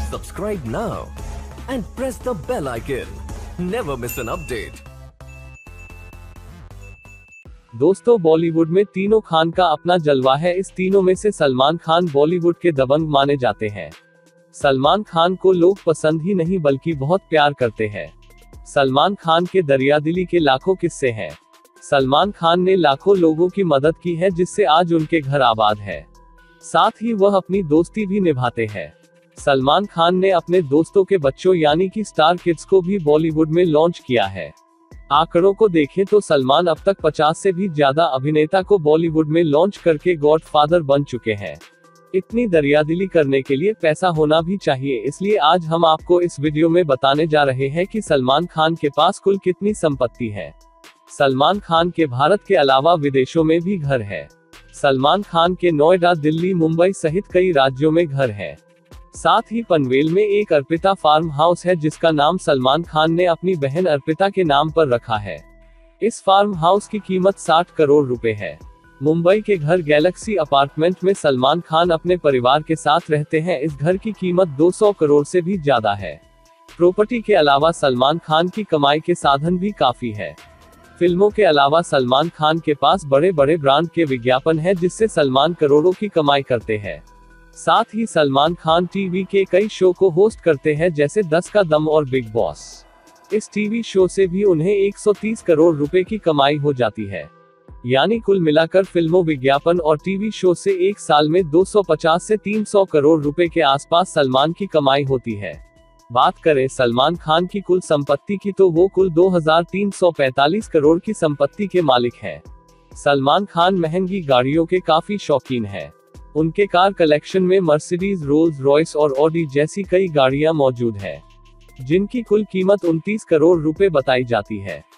Subscribe now and press the bell icon. Never miss an update. दोस्तों, बॉलीवुड में तीनों खान का अपना जलवा है। इस तीनों में से सलमान खान बॉलीवुड के दबंग माने जाते हैं। सलमान खान को लोग पसंद ही नहीं बल्कि बहुत प्यार करते हैं। सलमान खान के दरियादिली के लाखों किस्से हैं। सलमान खान ने लाखों लोगों की मदद की है, जिससे आज उनके घर आबाद है। साथ ही वह अपनी दोस्ती भी निभाते हैं। सलमान खान ने अपने दोस्तों के बच्चों यानी कि स्टार किड्स को भी बॉलीवुड में लॉन्च किया है। आंकड़ों को देखें तो सलमान अब तक 50 से भी ज्यादा अभिनेता को बॉलीवुड में लॉन्च करके गॉडफादर बन चुके हैं। इतनी दरियादिली करने के लिए पैसा होना भी चाहिए, इसलिए आज हम आपको इस वीडियो में बताने जा रहे हैं कि सलमान खान के पास कुल कितनी संपत्ति है। सलमान खान के भारत के अलावा विदेशों में भी घर है। सलमान खान के नोएडा, दिल्ली, मुंबई सहित कई राज्यों में घर है। साथ ही पनवेल में एक अर्पिता फार्म हाउस है, जिसका नाम सलमान खान ने अपनी बहन अर्पिता के नाम पर रखा है। इस फार्म हाउस की कीमत 60 करोड़ रुपए है। मुंबई के घर गैलेक्सी अपार्टमेंट में सलमान खान अपने परिवार के साथ रहते हैं। इस घर की कीमत 200 करोड़ से भी ज्यादा है। प्रॉपर्टी के अलावा सलमान खान की कमाई के साधन भी काफी है। फिल्मों के अलावा सलमान खान के पास बड़े बड़े ब्रांड के विज्ञापन है, जिससे सलमान करोड़ों की कमाई करते हैं। साथ ही सलमान खान टीवी के कई शो को होस्ट करते हैं, जैसे 10 का दम और बिग बॉस। इस टीवी शो से भी उन्हें 130 करोड़ रुपए की कमाई हो जाती है। यानी कुल मिलाकर फिल्मों, विज्ञापन और टीवी शो से एक साल में 250 से 300 करोड़ रुपए के आसपास सलमान की कमाई होती है। बात करें सलमान खान की कुल संपत्ति की, तो वो कुल 2345 करोड़ की संपत्ति के मालिक हैं। सलमान खान महंगी गाड़ियों के काफी शौकीन हैं। उनके कार कलेक्शन में मर्सिडीज, रोल्स रॉयस और ऑडी जैसी कई गाड़ियां मौजूद हैं, जिनकी कुल कीमत 29 करोड़ रुपए बताई जाती है।